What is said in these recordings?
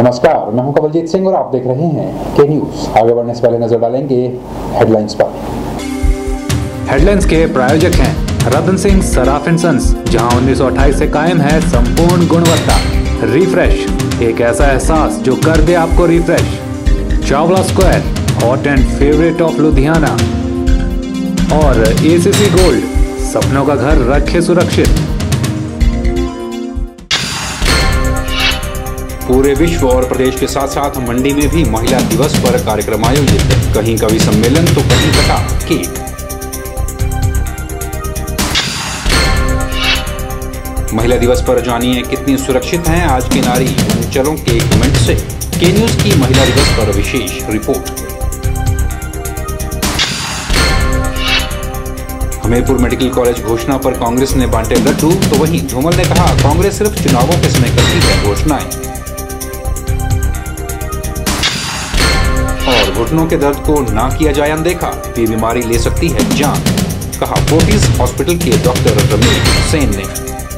नमस्कार, मैं हूं कवलजीत सिंह और आप देख रहे हैं के न्यूज। आगे बढ़ने से पहले नजर डालेंगे हेडलाइंस पर। हेडलाइंस के प्रायोजक हैं रतन सिंह सराफ एंड सन्स, जहां 1928 से कायम है संपूर्ण गुणवत्ता। रिफ्रेश, एक ऐसा एहसास जो कर दे आपको refresh. Chawla square, hot and favourite of Ludhiana. और एसीसी गोल्ड, सपनों का घर रखे सुरक्षित। पूरे विश्व और प्रदेश के साथ साथ मंडी में भी महिला दिवस पर कार्यक्रम आयोजित। कहीं कवि सम्मेलन तो कहीं कटा केक। महिला दिवस पर जानिए कितनी सुरक्षित हैं आज की नारी, अंचलों के कमेंट से। के न्यूज की महिला दिवस पर विशेष रिपोर्ट। हमीरपुर मेडिकल कॉलेज घोषणा पर कांग्रेस ने बांटे लड्डू, तो वहीं धूमल ने कहा कांग्रेस सिर्फ चुनावों के समय करती है घोषणाएं। और घुटनों के दर्द को ना किया जाए अनदेखा, ये बीमारी ले सकती है जान, कहा फोर्टिस हॉस्पिटल के डॉक्टर रमेश सेन ने।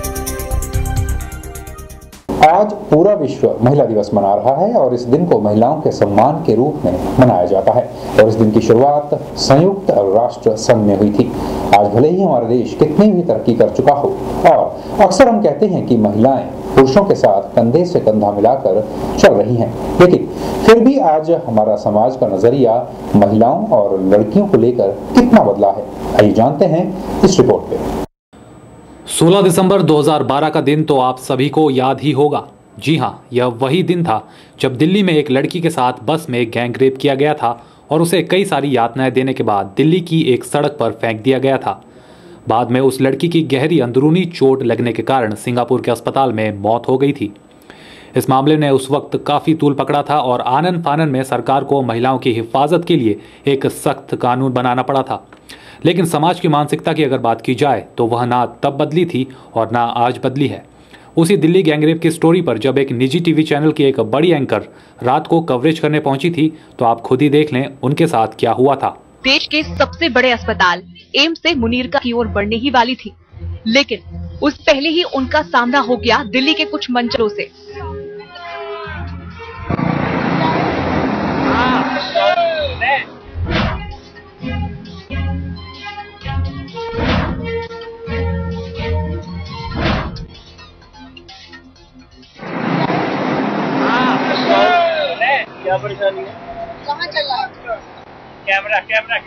आज पूरा विश्व महिला दिवस मना रहा है और इस दिन को महिलाओं के सम्मान के रूप में मनाया जाता है। और इस दिन की शुरुआत संयुक्त राष्ट्र संघ में हुई थी। आज भले ही हमारा देश कितनी भी तरक्की कर चुका हो, और अक्सर हम कहते हैं कि महिलाएं पुरुषों के साथ कंधे से कंधा मिलाकर चल रही हैं, लेकिन फिर भी आज हमारा समाज का नजरिया महिलाओं और लड़कियों को लेकर कितना बदला है, आइए जानते हैं इस रिपोर्ट पे। 16 दिसंबर 2012 का दिन तो आप सभी को याद ही होगा। जी हाँ, यह वही दिन था जब दिल्ली में एक लड़की के साथ बस में गैंग रेप किया गया था और उसे कई सारी यातनाएं देने के बाद दिल्ली की एक सड़क पर फेंक दिया गया था। बाद में उस लड़की की गहरी अंदरूनी चोट लगने के कारण सिंगापुर के अस्पताल में मौत हो गई थी। इस मामले ने उस वक्त काफ़ी तूल पकड़ा था और आनन फानन में सरकार को महिलाओं की हिफाजत के लिए एक सख्त कानून बनाना पड़ा था। लेकिन समाज की मानसिकता की अगर बात की जाए तो वह ना तब बदली थी और ना आज बदली है। उसी दिल्ली गैंगरेप की स्टोरी पर जब एक निजी टीवी चैनल की एक बड़ी एंकर रात को कवरेज करने पहुंची थी, तो आप खुद ही देख लें उनके साथ क्या हुआ था। देश के सबसे बड़े अस्पताल एम्स से मुनीरका की ओर बढ़ने ही वाली थी, लेकिन उस पहले ही उनका सामना हो गया दिल्ली के कुछ मंचलों से। क्या परेशानी है? कहाँ चल रहा है? कैमरा।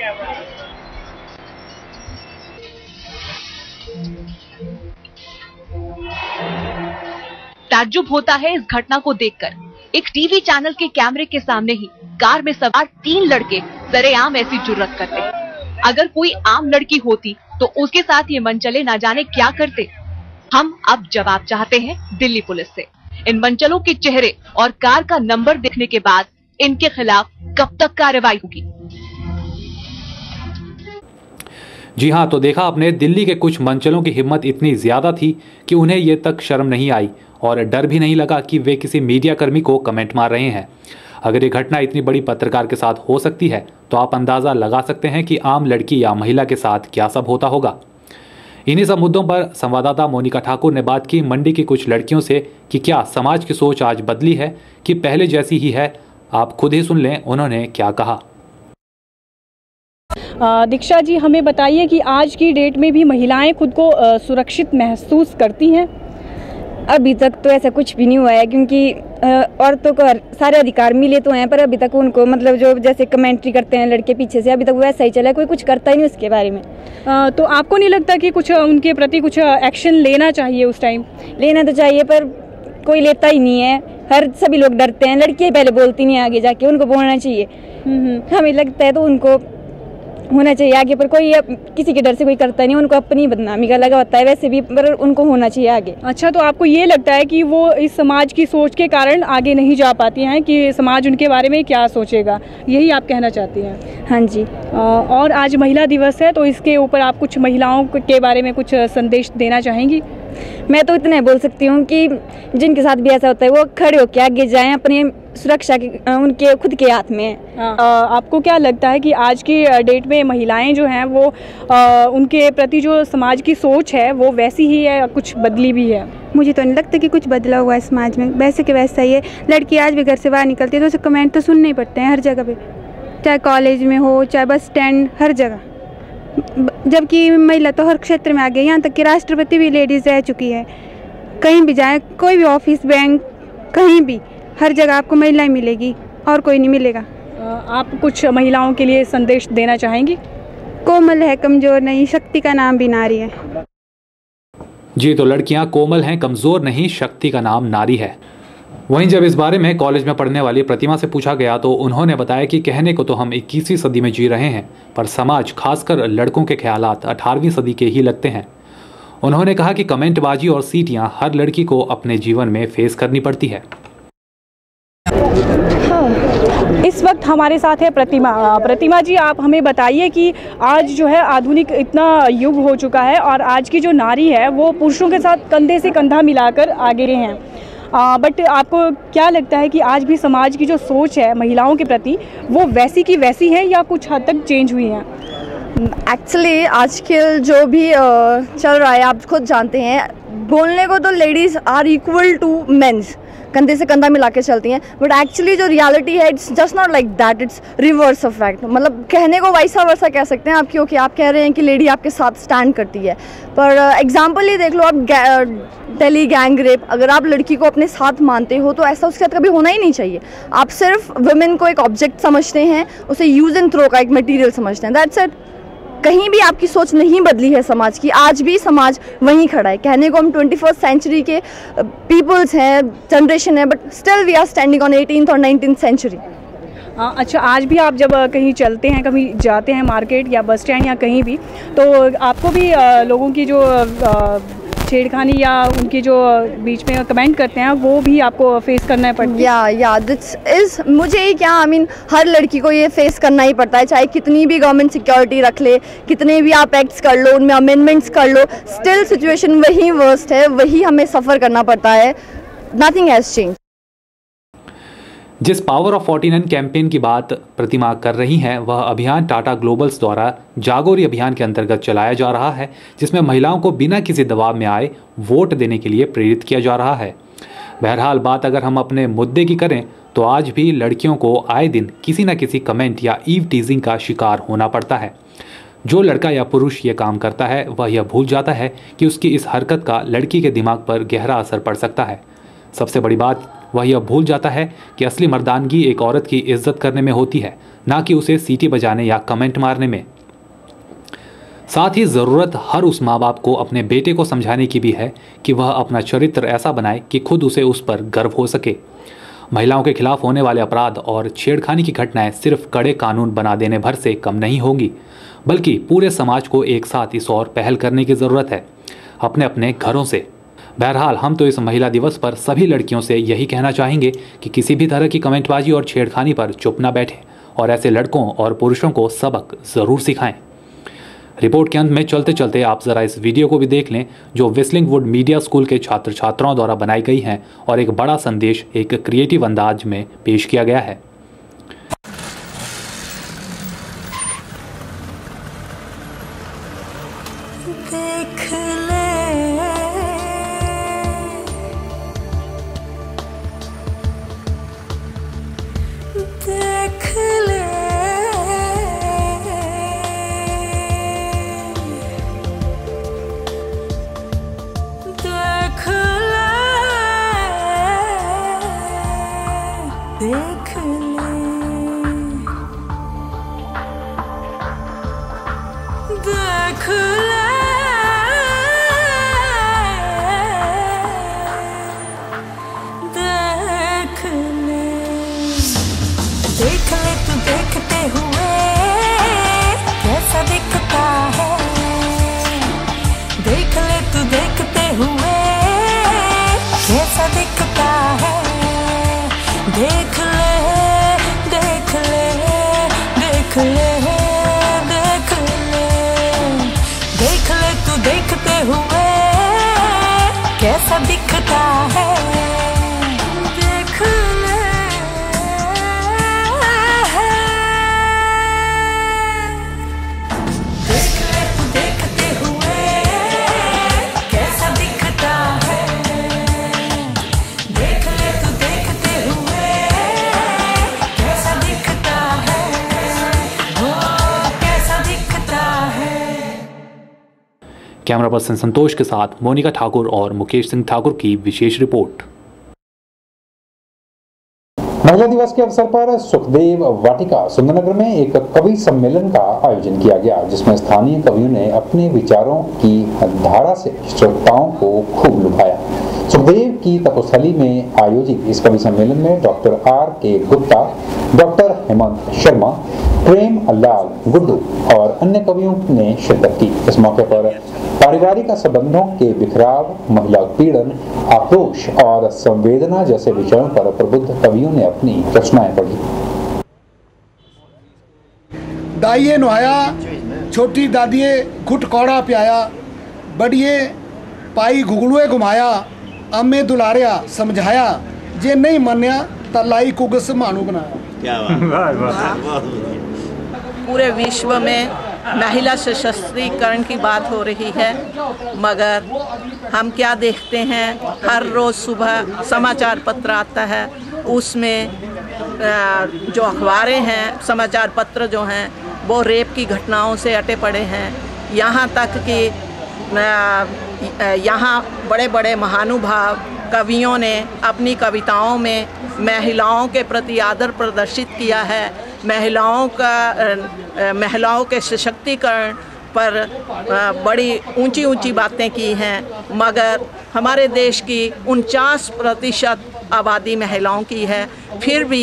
ताज्जुब होता है इस घटना को देखकर। एक टीवी चैनल के कैमरे के सामने ही कार में सवार 3 लड़के सरेआम ऐसी जुर्रत करते। अगर कोई आम लड़की होती तो उसके साथ ये मनचले ना जाने क्या करते। हम अब जवाब चाहते हैं दिल्ली पुलिस से। इन मंचलों के चेहरे और कार का नंबर देखने के बाद इनके खिलाफ कब तक कार्रवाई होगी? जी हाँ, तो देखा आपने, दिल्ली के कुछ मंचलों की हिम्मत इतनी ज्यादा थी कि उन्हें ये तक शर्म नहीं आई और डर भी नहीं लगा कि वे किसी मीडिया कर्मी को कमेंट मार रहे हैं। अगर ये घटना इतनी बड़ी पत्रकार के साथ हो सकती है तो आप अंदाजा लगा सकते हैं कि आम लड़की या महिला के साथ क्या सब होता होगा। इन्हीं सब मुद्दों पर संवाददाता मोनिका ठाकुर ने बात की मंडी की कुछ लड़कियों से कि क्या समाज की सोच आज बदली है कि पहले जैसी ही है। आप खुद ही सुन लें उन्होंने क्या कहा। दीक्षा जी, हमें बताइए कि आज की डेट में भी महिलाएं खुद को सुरक्षित महसूस करती हैं? अभी तक तो ऐसा कुछ भी नहीं हुआ है, क्योंकि औरतों को सारे अधिकार मिले तो हैं, पर अभी तक उनको मतलब जो जैसे कमेंट्री करते हैं लड़के पीछे से, अभी तक वैसा ही चला है, कोई कुछ करता ही नहीं उसके बारे में। तो आपको नहीं लगता कि कुछ उनके प्रति कुछ एक्शन लेना चाहिए? उस टाइम लेना तो चाहिए पर कोई लेता ही नहीं है। सभी लोग डरते हैं, लड़कियां पहले बोलती नहीं, आगे जाके उनको बोलना चाहिए। हमें लगता है तो उनको होना चाहिए आगे, पर कोई किसी के डर से कोई करता नहीं, उनको अपनी बदनामी का लगा होता है वैसे भी, पर उनको होना चाहिए आगे। अच्छा, तो आपको ये लगता है कि वो इस समाज की सोच के कारण आगे नहीं जा पाती हैं कि समाज उनके बारे में क्या सोचेगा, यही आप कहना चाहती हैं? हाँ जी। और आज महिला दिवस है, तो इसके ऊपर आप कुछ महिलाओं के बारे में कुछ संदेश देना चाहेंगी? मैं तो इतना बोल सकती हूँ कि जिनके साथ भी ऐसा होता है वो खड़े होकर आगे जाएं, अपने सुरक्षा उनके खुद के हाथ में है। आपको क्या लगता है कि आज की डेट में महिलाएं जो हैं वो उनके प्रति जो समाज की सोच है वो वैसी ही है, कुछ बदली भी है? मुझे तो नहीं लगता कि कुछ बदला हुआ है समाज में, वैसे के वैसा ही है। लड़की आज भी घर से बाहर निकलती है तो उसे कमेंट तो सुनने ही पड़ते हैं हर जगह पे, चाहे कॉलेज में हो, चाहे बस स्टैंड, हर जगह। जबकि महिला तो हर क्षेत्र में आ गई, यहाँ तक कि राष्ट्रपति भी लेडीज़ रह चुकी है। कहीं भी जाए, कोई भी ऑफिस, बैंक, कहीं भी, हर जगह आपको महिलाएं मिलेगी और कोई नहीं मिलेगा। आप कुछ महिलाओं के लिए संदेश देना चाहेंगी? कोमल है, कमज़ोर नहीं, शक्ति का नाम भी नारी है। जी, तो लड़कियां कोमल हैं, कमज़ोर नहीं, शक्ति का नाम नारी है। वहीं जब इस बारे में कॉलेज में पढ़ने वाली प्रतिमा से पूछा गया तो उन्होंने बताया कि कहने को तो हम 21वीं सदी में जी रहे हैं, पर समाज, खासकर लड़कों के ख्यालात 18वीं सदी के ही लगते हैं। उन्होंने कहा कि कमेंटबाजी और सीटियां हर लड़की को अपने जीवन में फेस करनी पड़ती है। इस वक्त हमारे साथ है प्रतिमा जी, आप हमें बताइए कि आज जो है आधुनिक इतना युग हो चुका है और आज की जो नारी है वो पुरुषों के साथ कंधे से कंधा मिलाकर आगे हैं, बट आपको क्या लगता है कि आज भी समाज की जो सोच है महिलाओं के प्रति वो वैसी की वैसी है या कुछ हद तक चेंज हुई है? एक्चुअली आजकल जो भी चल रहा है आप खुद जानते हैं, बोलने को तो ladies are equal to mens, कंधे से कंधा मिला के चलती हैं, बट एक्चुअली जो रियलिटी है it's just not like that, it's reverse effect. मतलब कहने को वैसा वैसा कह सकते हैं आप, क्योंकि आप कह रहे हैं कि लेडी आपके साथ स्टैंड करती है, पर एग्जाम्पल ही देख लो आप, दिल्ली गैंग रेप, अगर आप लड़की को अपने साथ मानते हो तो ऐसा उसके साथ कभी होना ही नहीं चाहिए। आप सिर्फ वुमेन को एक ऑब्जेक्ट समझते हैं, उसे यूज एंड थ्रो का एक मटीरियल समझते हैं, दैट्स इट। कहीं भी आपकी सोच नहीं बदली है समाज की, आज भी समाज वहीं खड़ा है। कहने को हम 21st सेंचुरी के पीपल्स हैं, जनरेशन है, but still we are standing on 18th और 19th सेंचुरी। अच्छा, आज भी आप जब कहीं चलते हैं, कभी जाते हैं मार्केट या बस स्टैंड या कहीं भी, तो आपको भी लोगों की जो छेड़खानी या उनकी जो बीच में कमेंट करते हैं वो भी आपको फेस करना पड़ता है? या दिस इज, मुझे ही क्या, आई मीन हर लड़की को ये फेस करना ही पड़ता है, चाहे कितनी भी गवर्नमेंट सिक्योरिटी रख ले, कितने भी आप एक्ट्स कर लो, उनमें अमेंडमेंट्स कर लो, स्टिल सिचुएशन वही वर्स्ट है, वही हमें सफ़र करना पड़ता है। Nothing has change. जिस पावर ऑफ 49 कैंपेन की बात प्रतिमा कर रही हैं, वह अभियान टाटा ग्लोबल्स द्वारा जागोरी अभियान के अंतर्गत चलाया जा रहा है, जिसमें महिलाओं को बिना किसी दबाव में आए वोट देने के लिए प्रेरित किया जा रहा है। बहरहाल, बात अगर हम अपने मुद्दे की करें तो आज भी लड़कियों को आए दिन किसी न किसी कमेंट या ईव टीजिंग का शिकार होना पड़ता है। जो लड़का या पुरुष ये काम करता है वह यह भूल जाता है कि उसकी इस हरकत का लड़की के दिमाग पर गहरा असर पड़ सकता है। सबसे बड़ी बात, वह यह भूल जाता है कि असली मर्दानगी एक औरत की इज्जत करने में होती है, ना कि उसे सीटी बजाने या कमेंट मारने में। साथ ही ज़रूरत हर उस माँ बाप को अपने बेटे को समझाने की भी है कि वह अपना चरित्र ऐसा बनाए कि खुद उसे उस पर गर्व हो सके। महिलाओं के खिलाफ होने वाले अपराध और छेड़खानी की घटनाएं सिर्फ कड़े कानून बना देने भर से कम नहीं होंगी, बल्कि पूरे समाज को एक साथ इस ओर पहल करने की ज़रूरत है, अपने अपने घरों से। बहरहाल, हम तो इस महिला दिवस पर सभी लड़कियों से यही कहना चाहेंगे कि किसी भी तरह की कमेंटबाजी और छेड़खानी पर चुप न बैठें और ऐसे लड़कों और पुरुषों को सबक ज़रूर सिखाएं। रिपोर्ट के अंत में चलते चलते आप ज़रा इस वीडियो को भी देख लें, जो व्हिस्लिंग वुड मीडिया स्कूल के छात्र छात्राओं द्वारा बनाई गई हैं और एक बड़ा संदेश एक क्रिएटिव अंदाज में पेश किया गया है। देख ले तू देखते हुए कैसा दिखता है, देख ले तू देखते हुए कैसा दिखता है, देख ले देख ले देख ले देख ले, देख ले तू देखते हुए कैसा दिखता है, देख ले। कैमरा पर्सन संतोष के साथ मोनिका ठाकुर और मुकेश सिंह ठाकुर की विशेष रिपोर्ट। महिला दिवस के अवसर पर सुखदेव वाटिका सुंदरनगर में एक कवि सम्मेलन का आयोजन किया गया, जिसमें स्थानीय कवियों ने अपने विचारों की धारा से श्रोताओं को खूब लुभाया। सुखदेव की तपोस्थली में आयोजित इस कवि सम्मेलन में doctor R.K. Gupta, doctor Hemant Sharma, Prem Lal Guddu और अन्य कवियों ने शिरकत की। इस मौके पर पारिवारिक संबंधों के बिखराव, महिला उत्पीड़न, आक्रोश और संवेदना जैसे विषयों पर प्रबुद्ध कवियों ने अपनी रचनाएं पढ़ी। दाइये नुहाया, छोटी दादिये घुट कौड़ा प्याया, बड़िए पाई घुगड़ुए घुमाया, अम्मे दुलारिया समझाया, जे नहीं मन्या तलाई कुगस मानू बनाया। क्या बात। पूरे विश्व में महिला सशक्तिकरण की बात हो रही है, मगर हम क्या देखते हैं, हर रोज़ सुबह समाचार पत्र आता है, उसमें जो अखबारें हैं, समाचार पत्र जो हैं, वो रेप की घटनाओं से अटे पड़े हैं। यहाँ तक कि यहाँ बड़े बड़े महानुभाव कवियों ने अपनी कविताओं में महिलाओं के प्रति आदर प्रदर्शित किया है, महिलाओं के सशक्तिकरण पर बड़ी ऊंची ऊंची बातें की हैं, मगर हमारे देश की 49% आबादी महिलाओं की है, फिर भी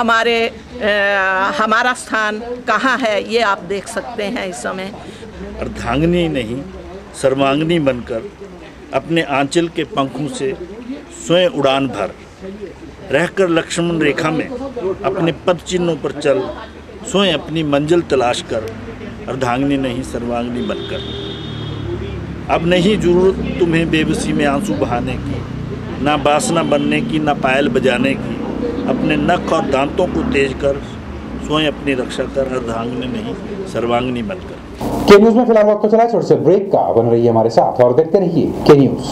हमारा स्थान कहाँ है ये आप देख सकते हैं इस समय। अर्धांगिनी नहीं सर्वांगिनी बनकर अपने आंचल के पंखों से स्वयं उड़ान भर, रहकर लक्ष्मण रेखा में अपने पद चिन्हों पर चल, स्वयं अपनी मंजिल तलाश कर, अर्धांगिनी नहीं सर्वांगिनी बनकर। अब नहीं जरूरत तुम्हें बेबसी में आंसू बहाने की, ना बासना बनने की, ना पायल बजाने की, अपने नख और दांतों को तेज कर, स्वयं अपनी रक्षा कर, अर्धांगिनी नहीं सर्वांगिनी बनकर। के न्यूज में फिलहाल वक्त तो चला, छोटे से ब्रेक का, बन रही है हमारे साथ और देखते रहिए के न्यूज।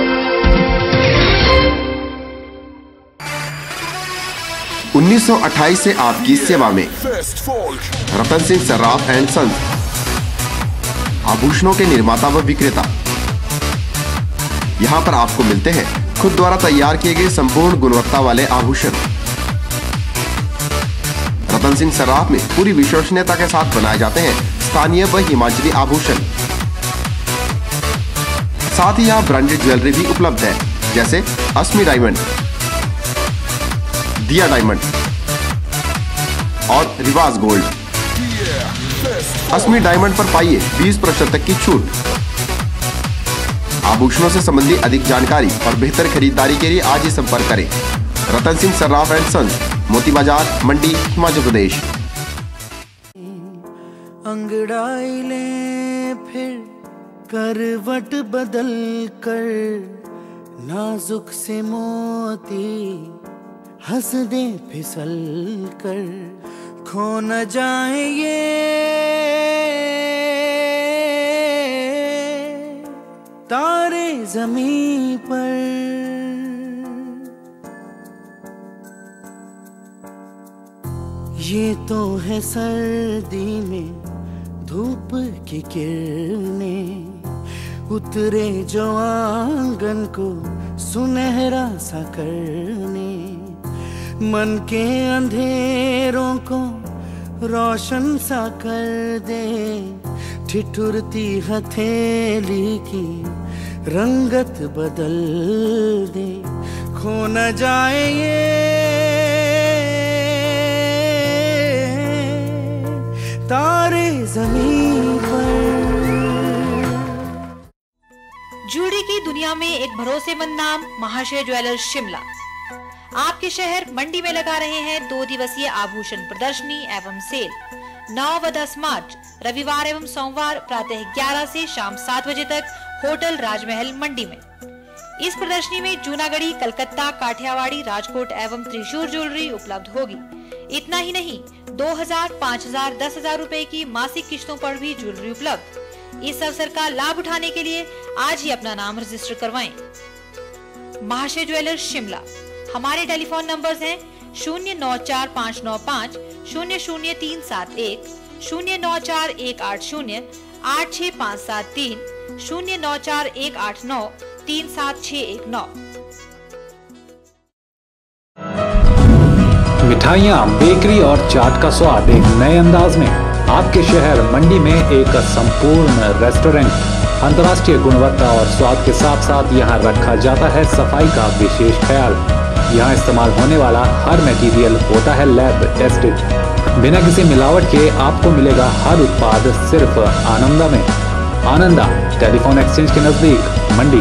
1928 से आपकी सेवा में रतन सिंह सर्राफ एंड सन्स, आभूषणों के निर्माता व विक्रेता। यहाँ पर आपको मिलते हैं खुद द्वारा तैयार किए गए संपूर्ण गुणवत्ता वाले आभूषण। रतन सिंह सर्राफ में पूरी विश्वसनीयता के साथ बनाए जाते हैं स्थानीय व हिमाचली आभूषण। साथ ही यहाँ ब्रांडेड ज्वेलरी भी उपलब्ध है, जैसे अस्मी डायमंड, दिया डायमंड और रिवाज गोल्ड। अस्मी डायमंड पर पाइए 20% तक की छूट। आभूषणों से संबंधित अधिक जानकारी और बेहतर खरीदारी के लिए आज ही संपर्क करें। रतन सिंह सर्राफ एंड सन्स, मोती बाजार, मंडी, हिमाचल प्रदेश। अंगड़ाई ले फिर करवट बदल कर, नाजुक से मोती हंस दे फिसल कर, खो न जाए ये तारे ज़मीं पर। ये तो है सर्दी में धूप की किरणें, उतरे जो आंगन को सुनहरा सा करने, मन के अंधेरों को रोशन सा कर दे, ठिठुरती हथेली की रंगत बदल दे, खो न जाए ये तारे ज़मीन पर। जूड़ी की दुनिया में एक भरोसेमंद नाम महाशय ज्वेलर्स शिमला आपके शहर मंडी में लगा रहे हैं 2 दिवसीय आभूषण प्रदर्शनी एवं सेल 9 व 10 मार्च रविवार एवं सोमवार प्रातः 11 से शाम 7 बजे तक होटल राजमहल मंडी में। इस प्रदर्शनी में जूनागढ़ी, कलकत्ता, काठियावाड़ी, राजकोट एवं त्रिशूर ज्वेलरी उपलब्ध होगी। इतना ही नहीं, 2000, 5000, 10,000 रुपए की मासिक किश्तों पर भी ज्वेलरी उपलब्ध। इस अवसर का लाभ उठाने के लिए आज ही अपना नाम रजिस्टर करवाएं। महाशय ज्वेलर्स शिमला। हमारे टेलीफोन नंबर्स हैं 094595 00371, 094180 86573 09418937619। मिठाइयाँ, बेकरी और चाट का स्वाद एक नए अंदाज में आपके शहर मंडी में एक संपूर्ण रेस्टोरेंट। अंतर्राष्ट्रीय गुणवत्ता और स्वाद के साथ साथ यहाँ रखा जाता है सफाई का विशेष ख्याल। यहाँ इस्तेमाल होने वाला हर मटेरियल होता है लैब टेस्टेड। बिना किसी मिलावट के आपको मिलेगा हर उत्पाद सिर्फ आनंदा में। आनंदा टेलीफोन एक्सचेंज के नजदीक मंडी।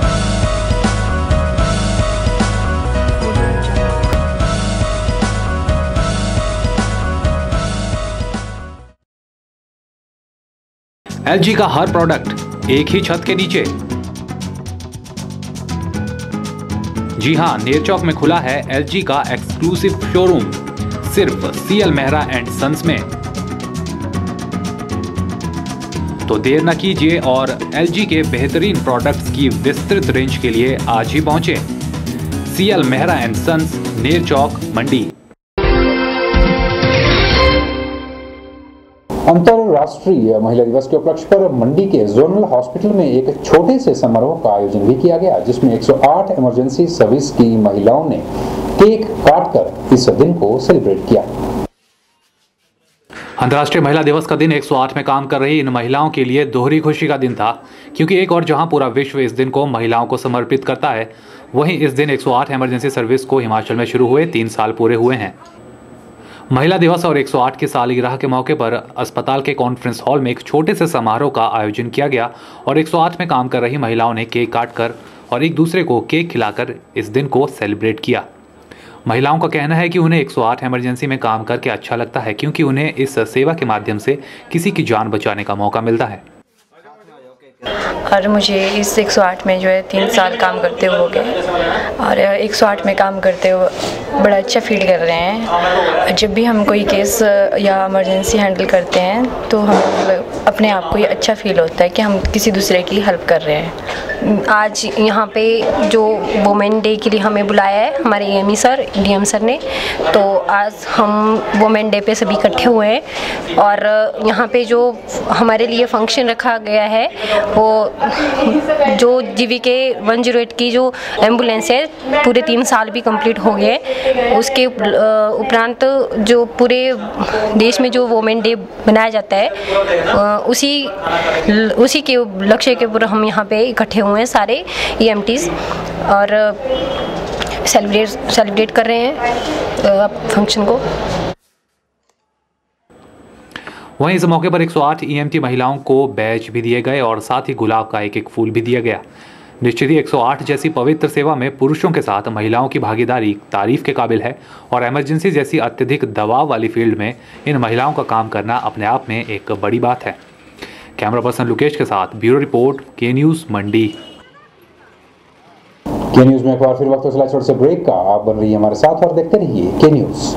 LG का हर प्रोडक्ट एक ही छत के नीचे। जी हां, नेरचौक में खुला है LG का एक्सक्लूसिव शोरूम सिर्फ CL मेहरा एंड सन्स में। तो देर न कीजिए और LG के बेहतरीन प्रोडक्ट्स की विस्तृत रेंज के लिए आज ही पहुंचे CL Mehra and sons, Nerchowk, Mandi. अंतरराष्ट्रीय महिला दिवस के उपलक्ष्य पर मंडी के जोनल हॉस्पिटल में एक छोटे से समारोह का आयोजन भी किया गया, जिसमें 108 इमरजेंसी सर्विस की महिलाओं ने केक काटकर इस दिन को सेलिब्रेट किया। अंतर्राष्ट्रीय महिला दिवस का दिन 108 में काम कर रही इन महिलाओं के लिए दोहरी खुशी का दिन था, क्योंकि एक और जहां पूरा विश्व इस दिन को महिलाओं को समर्पित करता है, वहीं इस दिन 108 इमरजेंसी सर्विस को हिमाचल में शुरू हुए 3 साल पूरे हुए हैं। महिला दिवस और 108 की सालगिरह के मौके पर अस्पताल के कॉन्फ्रेंस हॉल में एक छोटे से समारोह का आयोजन किया गया और 108 में काम कर रही महिलाओं ने केक काटकर और एक दूसरे को केक खिलाकर इस दिन को सेलिब्रेट किया। महिलाओं का कहना है कि उन्हें 108 इमरजेंसी में काम करके अच्छा लगता है, क्योंकि उन्हें इस सेवा के माध्यम से किसी की जान बचाने का मौका मिलता है। और मुझे इस 108 में जो है 3 साल काम करते हुए हो गए और 108 में काम करते हुए बड़ा अच्छा फील कर रहे हैं। जब भी हम कोई केस या इमरजेंसी हैंडल करते हैं तो हम अपने आप को ये अच्छा फील होता है कि हम किसी दूसरे की हेल्प कर रहे हैं। आज यहाँ पे जो वुमेन डे के लिए हमें बुलाया है हमारे EME सर, DM सर ने, तो आज हम वुमेन डे पे सभी इकट्ठे हुए हैं और यहाँ पे जो हमारे लिए फंक्शन रखा गया है वो जो GVK 108 की जो एम्बुलेंस है पूरे 3 साल भी कंप्लीट हो गए। उसके उपरांत जो पूरे देश में जो वुमेन डे मनाया जाता है उसी के लक्ष्य के ऊपर हम यहाँ पे इकट्ठे हुए हैं सारे EMTs और सेलिब्रेट कर रहे हैं फंक्शन को। वहीं इस मौके पर 108 EMT महिलाओं को बैच भी दिए गए और साथ ही गुलाब का एक फूल भी दिया गया। निश्चित ही 108 जैसी पवित्र सेवा में पुरुषों के साथ महिलाओं की भागीदारी तारीफ के काबिल है और इमरजेंसी जैसी अत्यधिक दबाव वाली फील्ड में इन महिलाओं का काम करना अपने आप में एक बड़ी बात है। कैमरा पर्सन लुकेश के साथ bureau report, K news, Mandi. K news में एक बार फिर वक्त चला छोटे से ब्रेक का। आप बन रही है हमारे साथ और देखते रहिए के न्यूज़।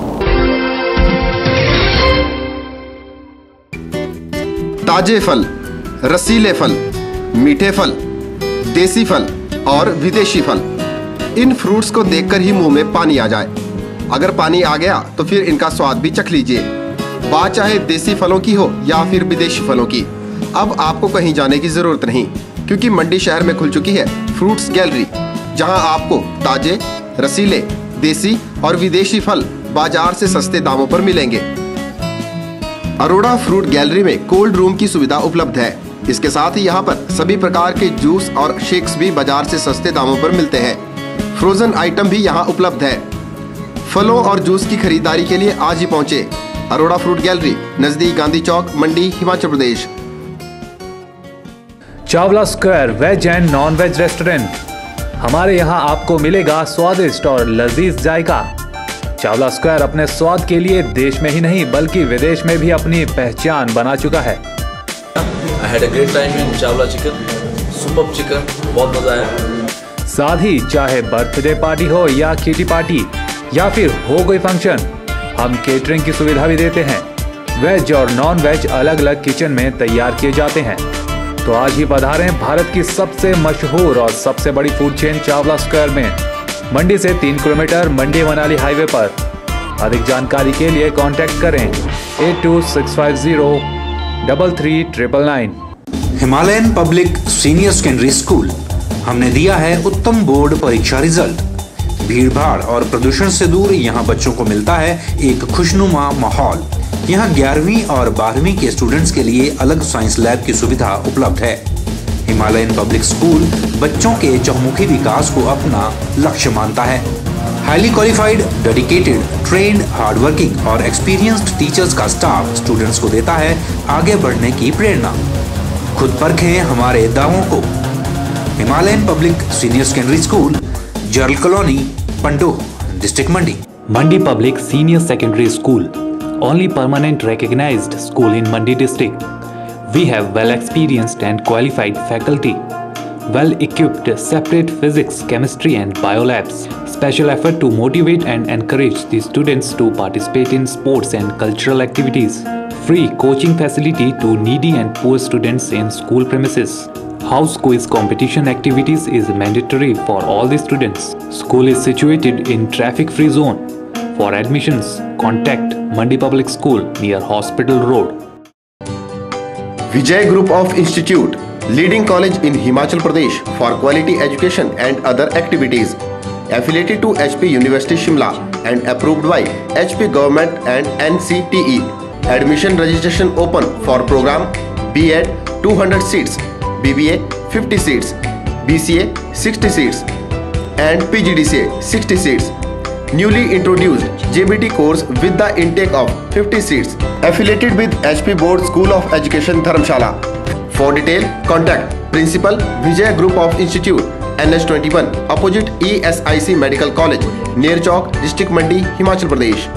ताजे फल, रसीले फल, मीठे फल, देसी फल और विदेशी फल, इन फ्रूट्स को देखकर ही मुंह में पानी आ जाए। अगर पानी आ गया तो फिर इनका स्वाद भी चख लीजिए। बात चाहे देसी फलों की हो या फिर विदेशी फलों की, अब आपको कहीं जाने की जरूरत नहीं, क्योंकि मंडी शहर में खुल चुकी है फ्रूट्स गैलरी, जहां आपको ताजे, रसीले, देसी और विदेशी फल बाजार से सस्ते दामों पर मिलेंगे। अरोड़ा फ्रूट गैलरी में कोल्ड रूम की सुविधा उपलब्ध है। इसके साथ ही यहाँ पर सभी प्रकार के जूस और शेक्स भी बाजार से सस्ते दामों पर मिलते हैं। फ्रोजन आइटम भी यहाँ उपलब्ध है। फलों और जूस की खरीदारी के लिए आज ही पहुँचे अरोड़ा फ्रूट गैलरी, नजदीक Gandhi Chowk, Mandi, Himachal Pradesh. Chawla square veg and non veg restaurant. हमारे यहाँ आपको मिलेगा स्वादिष्ट और लजीज जायका। चावला स्क्वायर अपने स्वाद के लिए देश में ही नहीं बल्कि विदेश में भी अपनी पहचान बना चुका है। I had a great time in Chawla chicken, superb chicken, बहुत मजा आया। साथ ही चाहे बर्थडे पार्टी हो या किटी पार्टी या फिर हो कोई फंक्शन, हम केटरिंग की सुविधा भी देते हैं। वेज और नॉन वेज अलग अलग किचन में तैयार किए जाते हैं। तो आज ही पधारें भारत की सबसे मशहूर और सबसे बड़ी फूड चेन चावला स्क्वायर में, मंडी से 3 किलोमीटर, मंडी मनाली हाईवे पर। अधिक जानकारी के लिए कांटेक्ट करें 8265033999। Himalayan public senior secondary school. हमने दिया है उत्तम बोर्ड परीक्षा रिजल्ट। भीड़ भाड़ और प्रदूषण से दूर यहाँ बच्चों को मिलता है एक खुशनुमा माहौल। यहाँ 11वीं और 12वीं के स्टूडेंट्स के लिए अलग साइंस लैब की सुविधा उपलब्ध है। हिमालयन पब्लिक स्कूल बच्चों के चहुमुखी विकास को अपना लक्ष्य मानता है। Highly qualified, dedicated, trained, hardworking और एक्सपीरियंस्ड टीचर्स का स्टाफ स्टूडेंट्स को देता है आगे बढ़ने की प्रेरणा। खुद परखें हमारे दावों को। Himalayan public senior secondary school, Jarl colony, Pandoh, district Mandi. Mandi Public Senior Secondary School, only permanent recognized school in Mandi district. We have well experienced and qualified faculty, well equipped separate physics, chemistry and bio labs. Special effort to motivate and encourage the students to participate in sports and cultural activities. Free coaching facility to needy and poor students in school premises. House quiz competition activities is mandatory for all the students. School is situated in traffic-free zone. For admissions, contact Mandi Public School near Hospital Road. Vijay Group of Institute, leading college in Himachal Pradesh for quality education and other activities. Affiliated to HP University Shimla and approved by HP Government and NCTE. Admission registration open for program B.Ed 200 seats, BBA 50 seats, BCA 60 seats and PGDCA 60 seats. Newly introduced JBT course with the intake of 50 seats. Affiliated with HP Board School of Education Dharamshala. For detail, contact Principal Vijay Group of Institute, NH21, opposite ESIC Medical College, near Chowk, District Mandi, Himachal Pradesh.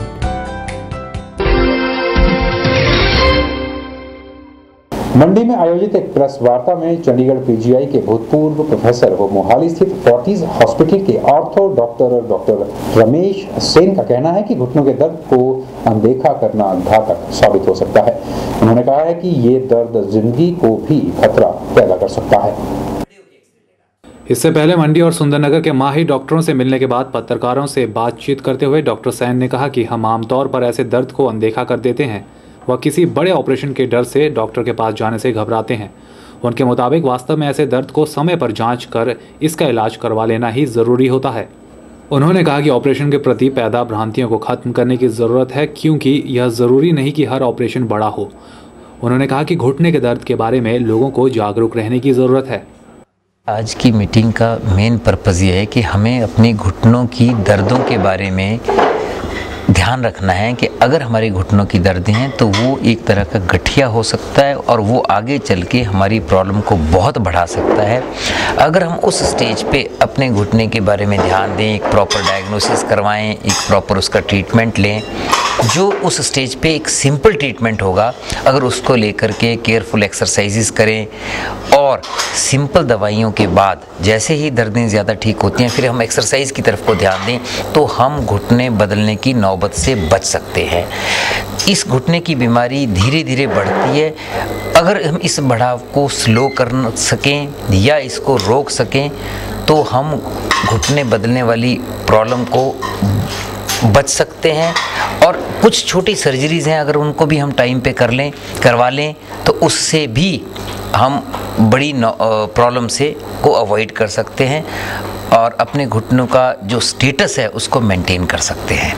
Mandi में आयोजित एक press वार्ता में Chandigarh PGI के भूतपूर्व professor व मोहाली स्थित Fortis hospital के ऑर्थो डॉक्टर रमेश सेन का कहना है कि घुटनों के दर्द को अनदेखा करना घातक साबित हो सकता है। उन्होंने कहा है कि ये दर्द जिंदगी को भी खतरा पैदा कर सकता है। इससे पहले मंडी और सुंदरनगर के माहिर डॉक्टरों से मिलने के बाद पत्रकारों से बातचीत करते हुए डॉक्टर सेन ने कहा कि हम आमतौर पर ऐसे दर्द को अनदेखा कर देते हैं। वह किसी बड़े ऑपरेशन के डर से डॉक्टर के पास जाने से घबराते हैं। उनके मुताबिक वास्तव में ऐसे दर्द को समय पर जांच कर इसका इलाज करवा लेना ही ज़रूरी होता है। उन्होंने कहा कि ऑपरेशन के प्रति पैदा भ्रांतियों को खत्म करने की ज़रूरत है, क्योंकि यह ज़रूरी नहीं कि हर ऑपरेशन बड़ा हो। उन्होंने कहा कि घुटने के दर्द के बारे में लोगों को जागरूक रहने की ज़रूरत है। आज की मीटिंग का मेन पर्पज़ ये है कि हमें अपने घुटनों की दर्दों के बारे में ध्यान रखना है कि अगर हमारी घुटनों की दर्दें हैं तो वो एक तरह का गठिया हो सकता है और वो आगे चल के हमारी प्रॉब्लम को बहुत बढ़ा सकता है। अगर हम उस स्टेज पे अपने घुटने के बारे में ध्यान दें, एक प्रॉपर डायग्नोसिस करवाएं, एक प्रॉपर उसका ट्रीटमेंट लें, जो उस स्टेज पे एक सिंपल ट्रीटमेंट होगा, अगर उसको लेकर के केयरफुल एक्सरसाइजेस करें और सिंपल दवाइयों के बाद जैसे ही दर्दें ज़्यादा ठीक होती हैं फिर हम एक्सरसाइज की तरफ को ध्यान दें तो हम घुटने बदलने की नौबत से बच सकते हैं। इस घुटने की बीमारी धीरे धीरे बढ़ती है। अगर हम इस बढ़ाव को स्लो कर सकें या इसको रोक सकें तो हम घुटने बदलने वाली प्रॉब्लम को बच सकते हैं। और कुछ छोटी सर्जरीज हैं, अगर उनको भी हम टाइम पे करवा लें तो उससे भी हम बड़ी प्रॉब्लम से को अवॉइड कर सकते हैं और अपने घुटनों का जो स्टेटस है उसको मेंटेन कर सकते हैं।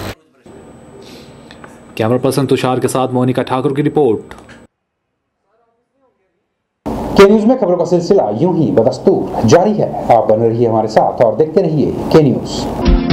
कैमरा पर्सन तुषार के साथ मोनिका ठाकुर की रिपोर्ट। के न्यूज में खबरों का सिलसिला यूं ही बदस्तूर जारी है। आप बने रहिए हमारे साथ और देखते रहिए के न्यूज।